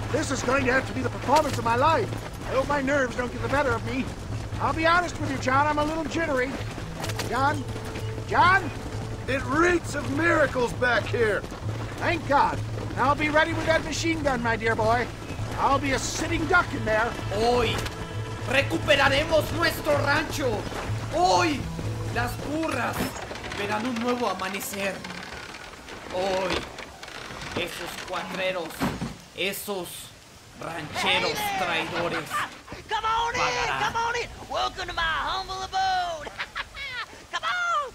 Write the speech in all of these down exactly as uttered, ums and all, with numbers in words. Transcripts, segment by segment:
This is going to have to be the performance of my life. I hope my nerves don't get the better of me. I'll be honest with you, John, I'm a little jittery. John? John? It reeks of miracles back here. Thank God. I'll be ready with that machine gun, my dear boy. I'll be a sitting duck in there. Hoy recuperaremos nuestro rancho. Hoy las burras verán un nuevo amanecer. Hoy esos cuatreros, esos rancheros traidores Come on in, pagarán. come on in. Welcome to my humble abode. Come on.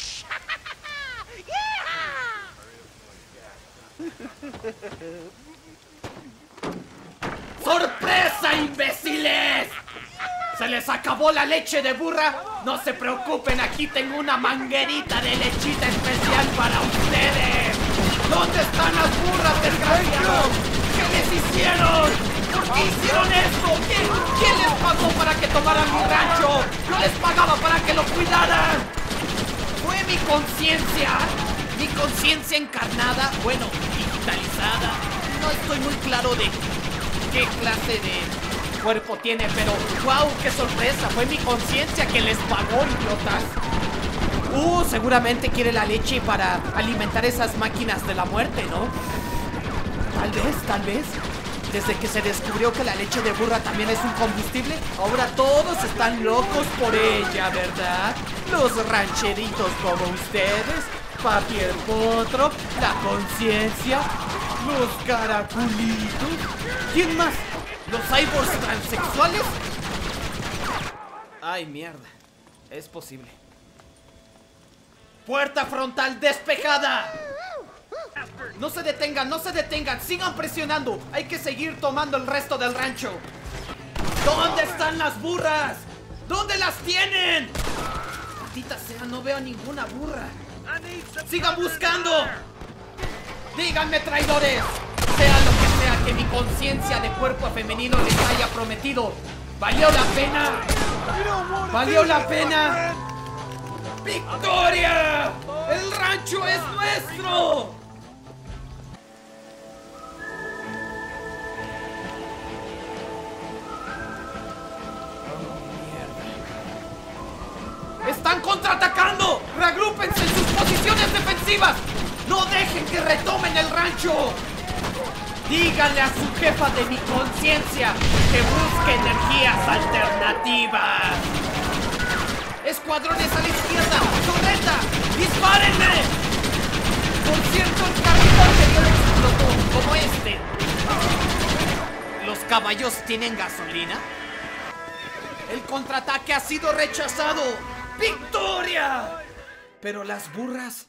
Yeah. ¡Sorpresa, imbéciles! ¿Se les acabó la leche de burra? No se preocupen, aquí tengo una manguerita de lechita especial para ustedes. ¿Dónde están las burras, desgraciados? ¿Qué les hicieron? ¿Por qué hicieron esto? ¿Quién, quién les pagó para que tomaran mi rancho? Yo les pagaba para que lo cuidaran. Fue mi conciencia. Mi conciencia encarnada, bueno, digitalizada. No estoy muy claro de qué clase de cuerpo tiene, pero wow, qué sorpresa. Fue mi conciencia que les pagó, idiotas. Uh, seguramente quiere la leche para alimentar esas máquinas de la muerte, ¿no? Tal vez, tal vez. Desde que se descubrió que la leche de burra también es un combustible, ahora todos están locos por ella, ¿verdad? Los rancheritos como ustedes, Papi el Potro, la conciencia, los caraculitos. ¿Quién más? ¿Los cyborgs transexuales? Ay, mierda. Es posible. ¡Puerta frontal despejada! No se detengan, no se detengan. Sigan presionando. Hay que seguir tomando el resto del rancho. ¿Dónde están las burras? ¿Dónde las tienen? Maldita sea, no veo ninguna burra. ¡Sigan buscando! Díganme, traidores. Sea lo que sea que mi conciencia de cuerpo femenino les haya prometido, ¿valió la pena? ¿Valió la pena? ¡Victoria! ¡El rancho es nuestro! ¡Están contraatacando! ¡Reagrúpense en sus posiciones defensivas! ¡No dejen que retomen el rancho! Díganle a su jefa de mi conciencia que busque energías alternativas. ¡Escuadrones a la izquierda! ¡Torreta! ¡Dispárenle! Por cierto, el carrito anterior explotó, como este. ¿Los caballos tienen gasolina? El contraataque ha sido rechazado. ¡Victoria! Pero las burras...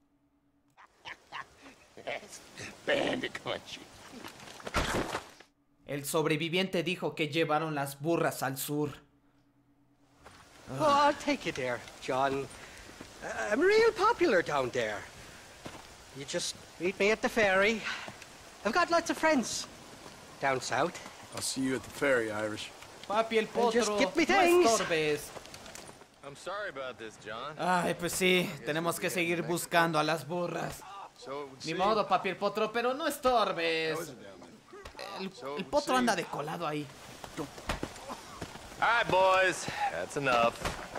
El sobreviviente dijo que llevaron las burras al sur. Oh, I'll take you there, John. Uh, I'm real popular down there. You just meet me at the ferry. I've got lots of friends down south. I'll see you at the ferry, Irish. Papi el Potro, Just get me no things. estorbes. I'm sorry about this, John. Ay, pues sí, tenemos que seguir buscando a las burras. Ni modo, Papi el Potro, pero no estorbes. El, el potro anda de colado ahí. All right, boys, that's enough.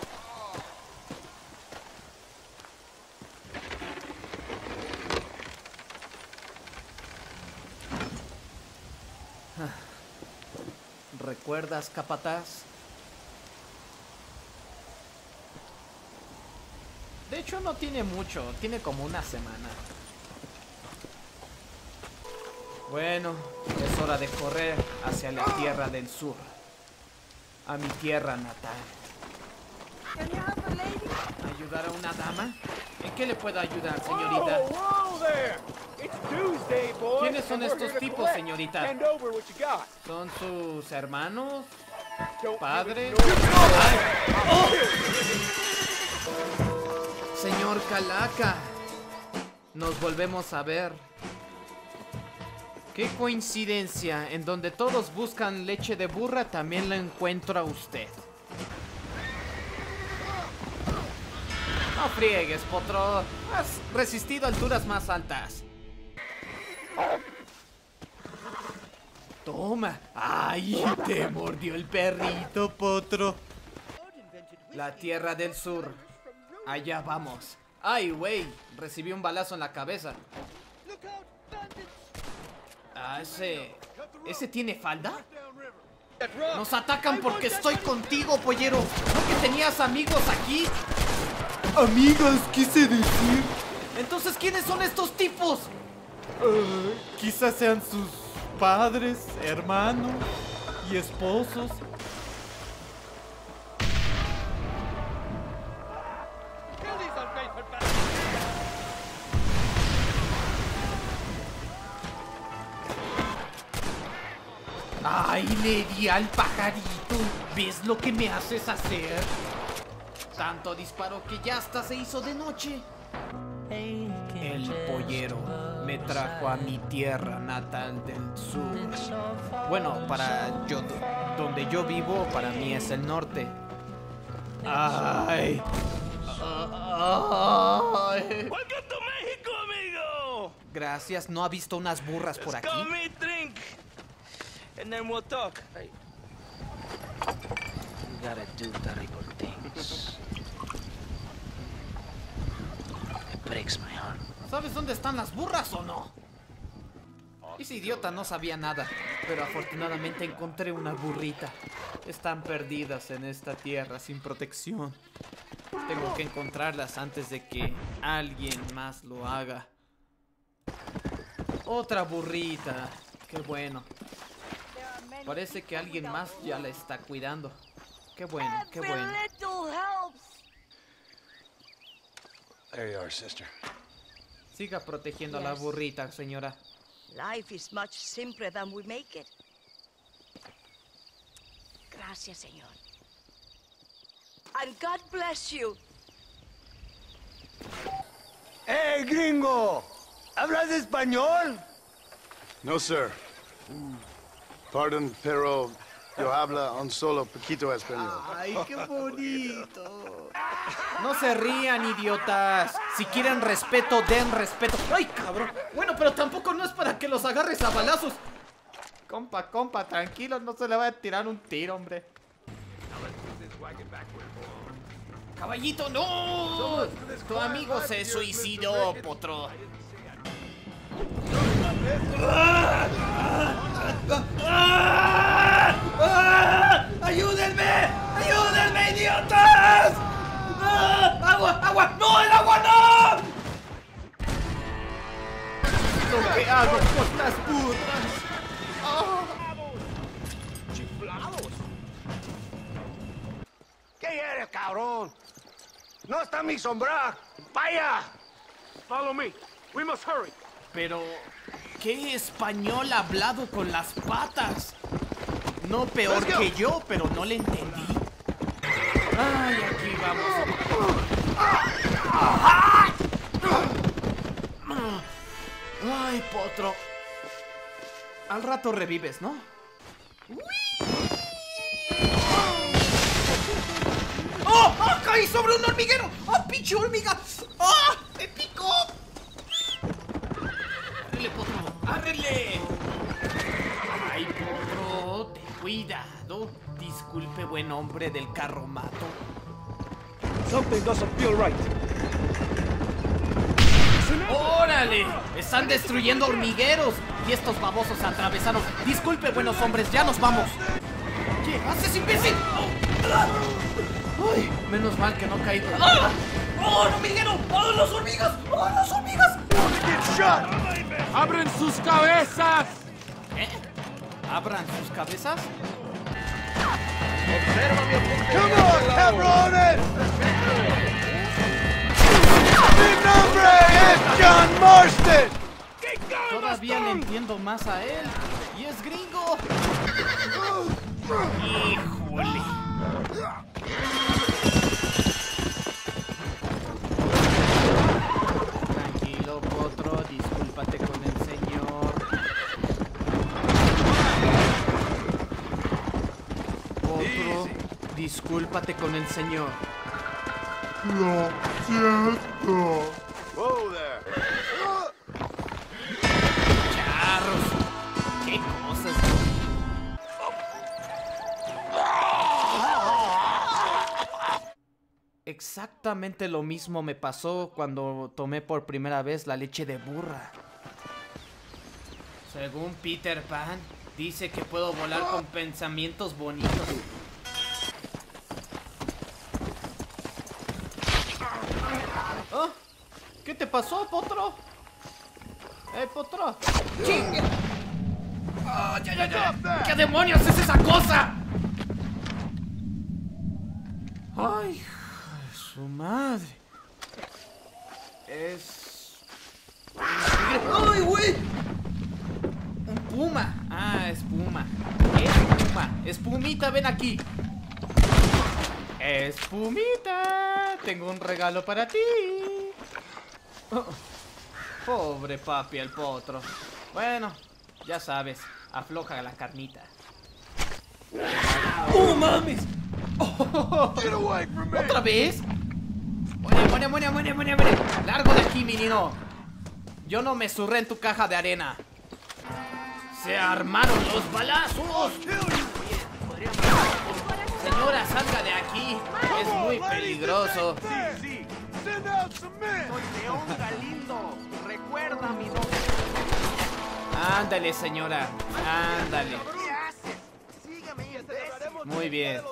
¿Recuerdas, capataz? De hecho, no tiene mucho, tiene como una semana. Bueno, es hora de correr hacia la tierra del sur. A mi tierra natal. ¿Ayudar a una dama? ¿En qué le puedo ayudar, señorita? ¿Quiénes son estos tipos, señorita? ¿Son sus hermanos? ¿Padres? ¡Ay! ¡Oh! Señor Calaca, nos volvemos a ver. Qué coincidencia, en donde todos buscan leche de burra, también la encuentro a usted. No friegues, Potro. Has resistido alturas más altas. Toma. Ay, te mordió el perrito, Potro. La Tierra del Sur. Allá vamos. Ay, güey. Recibí un balazo en la cabeza. Ah, ese... ¿Ese tiene falda? Nos atacan porque estoy contigo, pollero. ¿No que tenías amigos aquí? Amigas, quise decir. Entonces, ¿quiénes son estos tipos? Uh, quizás sean sus padres, hermanos y esposos. Ay, le di al pajarito. ¿Ves lo que me haces hacer? Tanto disparo que ya hasta se hizo de noche. El pollero me trajo a mi tierra natal del sur. Bueno, para yo, donde yo vivo, para mí es el norte. Ay. Ay. Welcome to México, amigo. Gracias. ¿No ha visto unas burras por aquí? Call me, drink, and then we'll talk. You gotta do terrible things. It breaks my heart. ¿Sabes dónde están las burras o no? Ese idiota no sabía nada, pero afortunadamente encontré una burrita. Están perdidas en esta tierra sin protección. Tengo que encontrarlas antes de que alguien más lo haga. Otra burrita. Qué bueno. Parece que alguien más ya la está cuidando. Qué bueno, qué bueno. There you are, sister. Siga protegiendo a la burrita, señora. Life is much simpler than we make it. Gracias, señor. And God bless you. ¡Eh, gringo! ¿Hablas español? No, sir. Pardon, pero yo habla un solo poquito español. Ay, qué bonito. No se rían, idiotas. Si quieren respeto, den respeto. Ay, cabrón. Bueno, pero tampoco no es para que los agarres a balazos. Compa, compa, tranquilo, no se le va a tirar un tiro, hombre. Caballito, no. Tu amigo se suicidó, Potro. ¡Ayúdenme! ¡Ayúdenme, idiotas! ¡Agua! ¡Agua! ¡No, el agua no! Lo que hago por las burras. Oh. ¡Chiflados! ¿Qué eres, cabrón? ¡No está mi sombra! ¡Vaya! Follow me. We must hurry. Pero, ¿qué español hablado con las patas? No peor que yo, pero no le entendí. Ay, aquí vamos. Ay, Potro. Al rato revives, ¿no? ¡Oh! ¡Oh! ¡Caí sobre un hormiguero! ¡Oh, pinche hormiga! ¡Oh! ¡Me picó! ¡Árrele, Potro! ¡Árrele! ¡Ay, Potro! ¡Ten cuidado! Disculpe, buen hombre del carromato. Something doesn't feel right. ¡Órale! ¡Están destruyendo hormigueros! Y estos babosos se atravesaron. Disculpe, buenos hombres, ya nos vamos. ¿Qué haces, imbécil? ¡Ay! Menos mal que no he caído. ¡Ah! ¡Oh, un hormiguero! ¡Oh, las hormigas! ¡Oh, las hormigas! ¡Abren sus cabezas! ¿Eh? ¿Abran sus cabezas? ¡Come on, cabrones! ¡Mi nombre es John Marston! Todavía le entiendo más a él. Y es gringo. ¡Híjole! Tranquilo, Potro. Discúlpate con el señor. Potro, discúlpate con el señor. Lo siento. Whoa there. Charros. Qué cosas. Exactamente lo mismo me pasó cuando tomé por primera vez la leche de burra. Según Peter Pan, dice que puedo volar con pensamientos bonitos. ¿Oh? ¿Qué te pasó, Potro? ¡Eh, Potro! ¡Chingue! ¡Oh, ya, ya, ya! ¿Qué demonios es esa cosa? ¡Ay, hija de su madre! Es... ¡Ay, güey! Un puma. Ah, es puma. Es puma. Espumita, ven aquí. Espumita, tengo un regalo para ti. Oh, pobre papi, el potro. Bueno, ya sabes, afloja la carnita. ¡Oh, mames! Oh, ¿otra vez? Muere, muere, muere, muere, muere, muere. Largo de aquí, menino. Yo no me zurré en tu caja de arena. Se armaron los balazos. Señora, salga de aquí. Es muy peligroso. Soy León Galindo. Recuerda mi nombre. Ándale, señora. Ándale. ¿Qué haces? Sígame y enterraremos. Muy bien.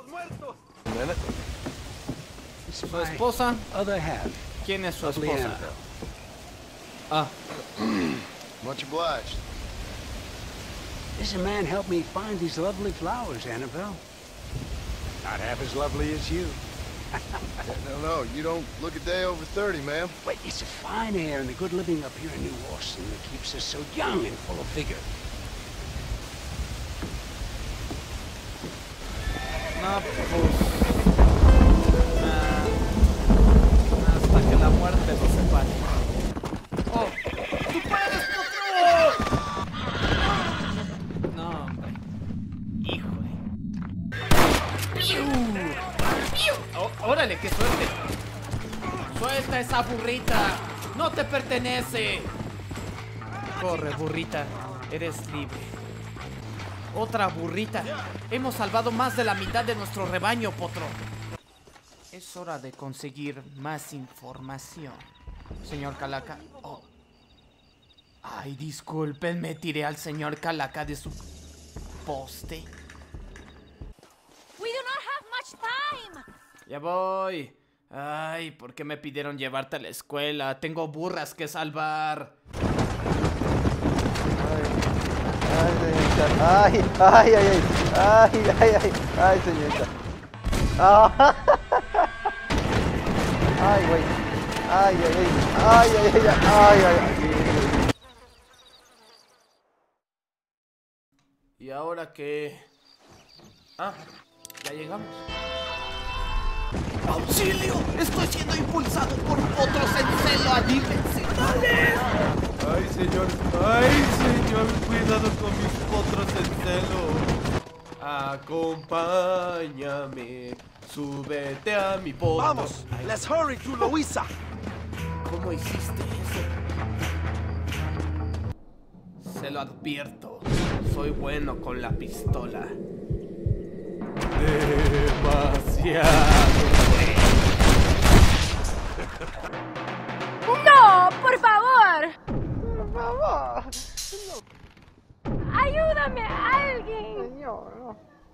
It's ¿Su my esposa? other half, ¿Quién es su lovely esposa? Annabelle. Ah, Much obliged. This man helped me find these lovely flowers, Annabelle. Not half as lovely as you. No, no, you don't look a day over thirty, ma'am. But it's the fine air and the good living up here in New Austin that keeps us so young and full of vigor. no, pues... ah, hasta que la muerte nos separe. ¡Oh! ¡Tú puedes, Potro! No, hombre. Híjole. ¡Piu! Oh, ¡órale, qué suerte! ¡Suelta esa burrita! ¡No te pertenece! Corre, burrita. Eres libre. Otra burrita. Hemos salvado más de la mitad de nuestro rebaño, Potro. Es hora de conseguir más información. Señor Calaca. Oh. Ay, disculpen, me tiré al señor Calaca de su poste. We do not have much time. Ya voy. Ay, ¿por qué me pidieron llevarte a la escuela? Tengo burras que salvar. Ay, señorita. Ay, ay, ay, ay. Ay, ay, ay. Ay, señorita. Ah. Ay, güey. Ay, ay, ay. Ay, ay, ay. Ay, ay, ay. ¿Y ahora qué? Ah, ya llegamos. ¡Auxilio! ¡Estoy siendo impulsado por potros en celo adimensionales! ¡Ay, señor! ¡Ay, señor! ¡Cuidado con mis potros en celo! Acompáñame, súbete a mi potro. Vamos, let's hurry to Louisa. ¿Cómo hiciste eso? Se lo advierto, soy bueno con la pistola. Demasiado. No, por favor. Por favor. Ayúdame a alguien. Señor, no.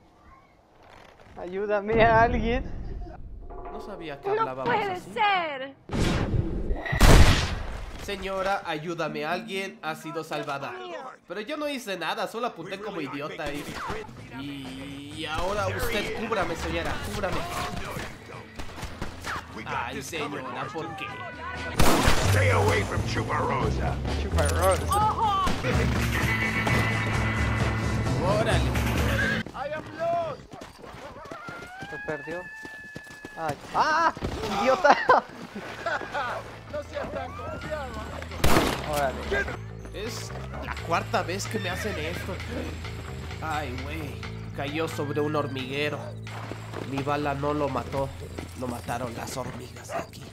Ayúdame a alguien. No sabía que No hablábamos puede así. ser. Señora, ayúdame a alguien, ha sido salvada. Pero yo no hice nada, solo apunté como idiota y... Y ahora usted cúbrame, señora, cúbrame. Ay, señora, ¿por qué? Stay away from Chuparosa. Chuparosa. Órale. I am lost. Se perdió. Ay. ¡Ah! ¡Idiota! No seas tan confiado. Órale. Es la cuarta vez que me hacen esto. Ay, güey. Cayó sobre un hormiguero. Mi bala no lo mató. Lo mataron las hormigas de aquí.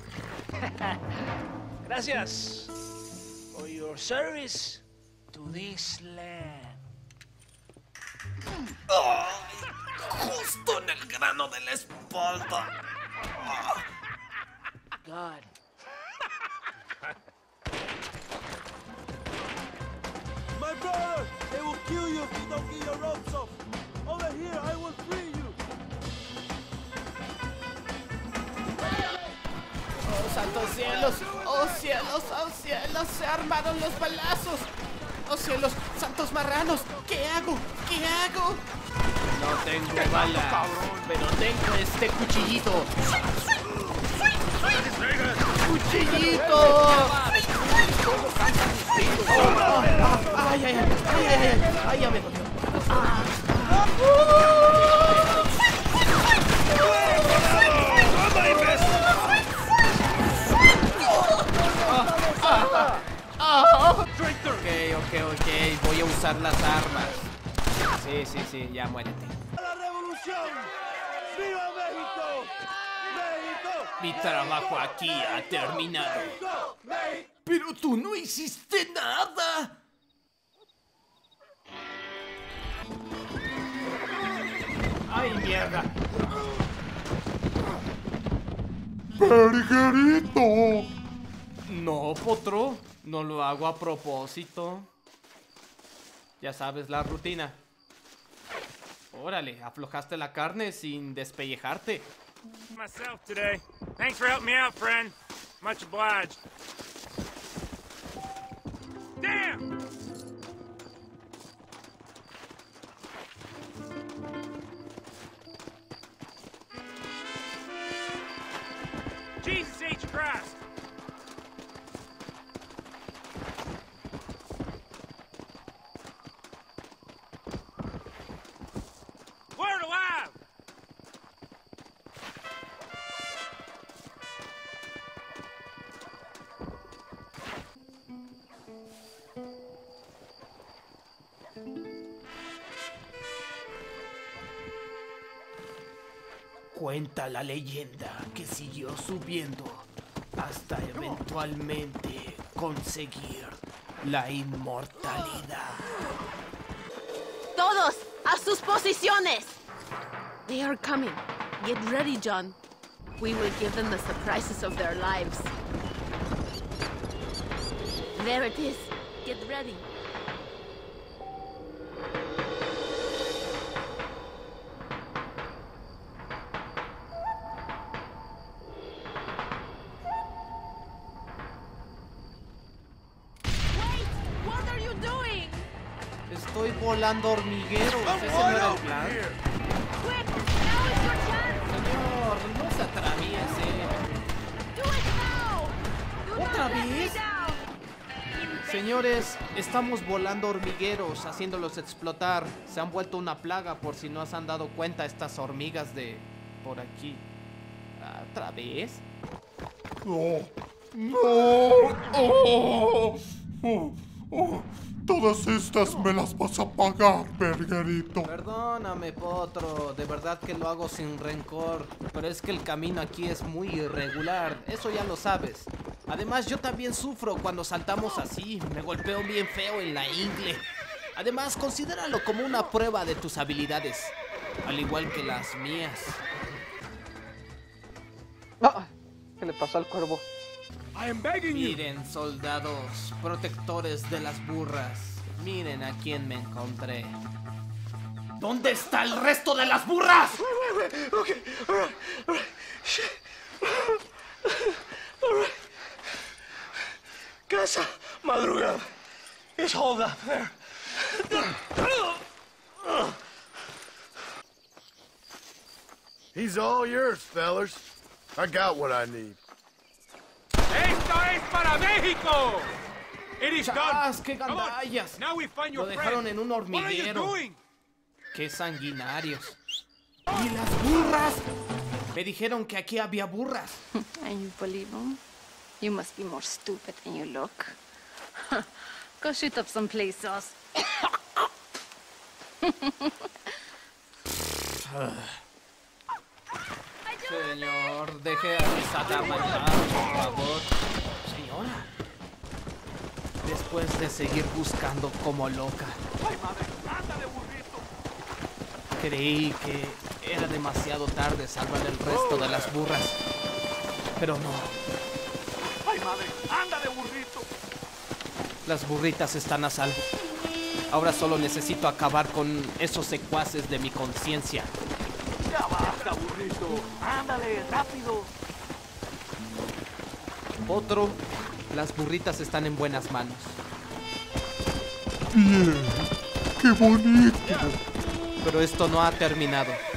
Gracias for your service to this land. ¡Ay! Justo en el grano de la espalda. God. My brother! They will kill you if you don't get your ropes off. Over here, I will free you. ¡Oh, santos cielos! ¡Oh, cielos! ¡Oh, cielos! ¡Se armaron los balazos! ¡Oh, cielos! ¡Santos marranos! ¿Qué hago? ¿Qué hago? No tengo bala, pero tengo este cuchillito. ¡Cuchillito! Oh, ¡ay, ay, ay! ¡Ay, ay, ay! ¡Ay, ya me dolió! Ok, ok, ok. Voy a usar las armas. Sí, sí, sí. Ya muérete. ¡La revolución! ¡Viva México! ¡México! Mi trabajo aquí ha terminado. Pero tú no hiciste nada. ¡Ay, mierda! ¡Bergerito! No, potro. No lo hago a propósito. Ya sabes la rutina. Órale, aflojaste la carne sin despellejarte. Myself today. Thanks for helping me out, friend. Much obliged. Damn! Jesus H. Christ! Word alive! Cuenta la leyenda que siguió subiendo hasta eventualmente conseguir la inmortalidad. ¡Todos a sus posiciones! They are coming. Get ready, John. We will give them the surprises of their lives. There it is. Get ready. Estoy volando hormigueros. ¿Ese no era el plan? Señor, no se atraviese. ¿Otra vez? Señores, estamos volando hormigueros, haciéndolos explotar. Se han vuelto una plaga, por si no se han dado cuenta, estas hormigas de por aquí. ¿Otra vez? No. No. Oh. Oh. Oh. Todas estas me las vas a pagar, Bergerito. Perdóname, potro. De verdad que lo hago sin rencor. Pero es que el camino aquí es muy irregular. Eso ya lo sabes. Además, yo también sufro cuando saltamos así. Me golpeo bien feo en la ingle. Además, considéralo como una prueba de tus habilidades. Al igual que las mías. Ah, ¿qué le pasó al cuervo? Miren, soldados, protectores de las burras. Miren a quién me encontré. ¿Dónde está el resto de las burras? Okay, all right, all right. Shit. All right. Casa Madrugada. It's hold up there. He's all yours, fellers. I got what I need. ¡Esto es para México! It is ¡Chas, done. qué gandallas! Now we find Lo your dejaron friend. en un What are you hormiguero. doing? ¡Qué sanguinarios! ¡Y las burras! Me dijeron que aquí había burras. And you believe them? You must be more stupid than you look. Go shoot up some places. Señor, deje a esa dama en paz, por favor. Señora. Después de seguir buscando como loca, creí que era demasiado tarde salvar el resto de las burras. Pero no. madre. ¡Ándale, burrito! Las burritas están a salvo. Ahora solo necesito acabar con esos secuaces de mi conciencia. ¡Ya basta, burrito! ¡Ándale, rápido! Otro, las burritas están en buenas manos. Bien, qué bonito. Pero esto no ha terminado.